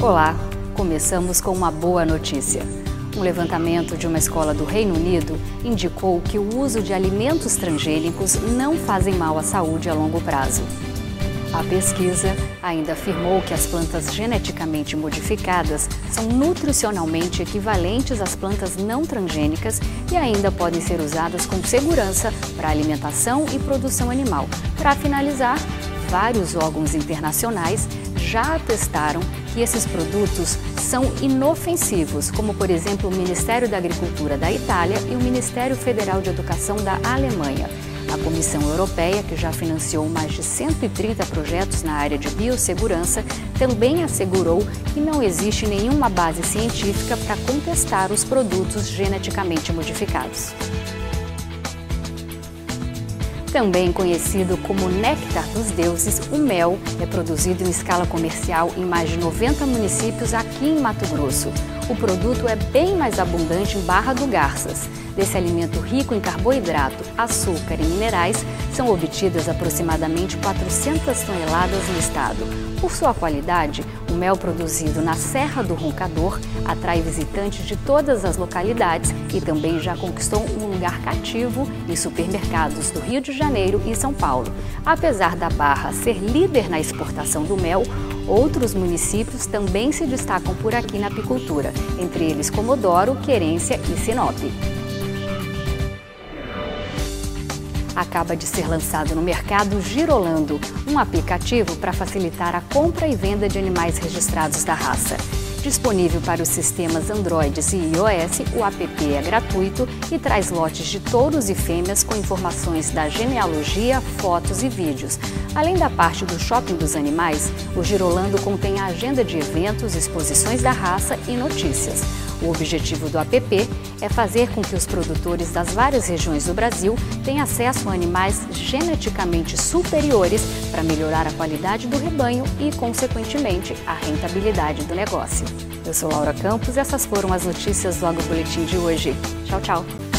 Olá, começamos com uma boa notícia. Um levantamento de uma escola do Reino Unido indicou que o uso de alimentos transgênicos não fazem mal à saúde a longo prazo. A pesquisa ainda afirmou que as plantas geneticamente modificadas são nutricionalmente equivalentes às plantas não transgênicas e ainda podem ser usadas com segurança para alimentação e produção animal. Para finalizar, vários órgãos internacionais já atestaram que esses produtos são inofensivos, como por exemplo o Ministério da Agricultura da Itália e o Ministério Federal de Educação da Alemanha. A Comissão Europeia, que já financiou mais de 130 projetos na área de biossegurança, também assegurou que não existe nenhuma base científica para contestar os produtos geneticamente modificados. Também conhecido como néctar dos deuses, o mel é produzido em escala comercial em mais de 90 municípios aqui em Mato Grosso. O produto é bem mais abundante em Barra do Garças. Desse alimento rico em carboidrato, açúcar e minerais, são obtidas aproximadamente 400 toneladas no estado. Por sua qualidade, o mel produzido na Serra do Roncador atrai visitantes de todas as localidades e também já conquistou um lugar cativo em supermercados do Rio de Janeiro e São Paulo. Apesar da Barra ser líder na exportação do mel, outros municípios também se destacam por aqui na apicultura, entre eles Comodoro, Querência e Sinop. Acaba de ser lançado no mercado Girolando, um aplicativo para facilitar a compra e venda de animais registrados da raça. Disponível para os sistemas Android e iOS, o app é gratuito e traz lotes de touros e fêmeas com informações da genealogia, fotos e vídeos. Além da parte do shopping dos animais, o Girolando contém a agenda de eventos, exposições da raça e notícias. O objetivo do app é fazer com que os produtores das várias regiões do Brasil tenham acesso a animais geneticamente superiores para melhorar a qualidade do rebanho e, consequentemente, a rentabilidade do negócio. Eu sou Laura Campos e essas foram as notícias do AgroBoletim de hoje. Tchau, tchau!